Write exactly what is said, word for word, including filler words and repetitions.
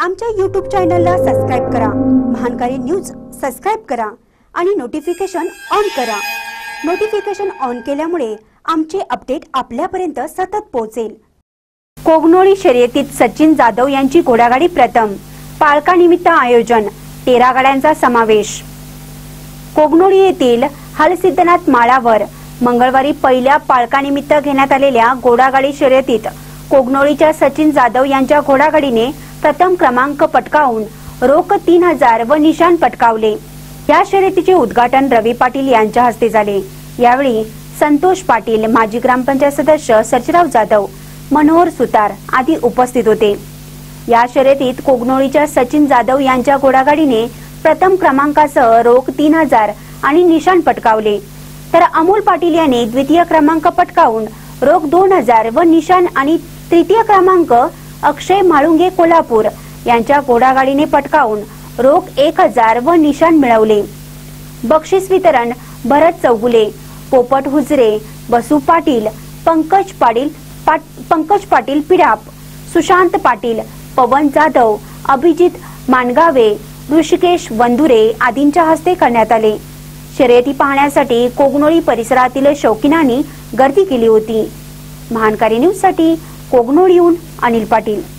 आमच्या यूट्यूब चॅनलला सबस्क्राइब करा, महानकारी न्यूज सबस्क्राइब करा आणि नोटिफिकेशन ऑन करा। नोटिफिकेशन ऑन केल्यामुळे आमचे अपडेट आपल्यापर्यंत सतत पोहोचेल। कोगनोळी शर्यतीत सचिन जाधव यांची घोडागाडी प्रथम, पाळकानिमित्त आयोजन, तेरा गाड्यांचा समावेश। कोगनोळी येथील हलसिद्धनाथ माळावर मंगळवारी पहिल्या पाळकानिमित्त घेण्यात आलेल्या घोडागाडी शर्यतीत कोगनोळीच्या सचिन जाधव यांच्या घोडागाडीने प्रथम क्रमांक पटकावून रोख तीन हजार व निशाण पटकावले। या शर्यतीचे उद्घाटन रवी पाटील यांच्या हस्ते झाले। यावेळी संतोष पाटील, माजी ग्रामपंचायत सदस्य सर्जेराव जाधव, मनोहर सुतार आदी उपस्थित होते। या शर्यतीत कोगनोळीच्या सचिन जाधव यांच्या घोडागाडीने प्रथम क्रमांकासह रोख तीन हजार आणि निशाण पटकावले, तर अमोल पाटील यांनी द्वितीय क्रमांक पटकावून रोख दोन हजार व निशाण आणि तृतीय क्रमांक अक्षय माळुंगे कोल्हापूर यांच्या घोडागाडीने पटकावून रोख एक हजार व निशाण मिळवले। बक्षीस वितरण भरत चौगुले, पोपट हुजरे, बसू पाटील, पंकज पाटील पाट, पंकज पाटील पिडाप, सुशांत पाटील, पवन जाधव, अभिजित मानगावे, ऋषिकेश वंदुरे आदींच्या हस्ते करण्यात आले। शर्यती पाहण्यासाठी कोगनोळी परिसरातील शौकीनांनी गर्दी केली होती। महानकारी न्यूज साठी कोगनोळीहून अनिल पाटील।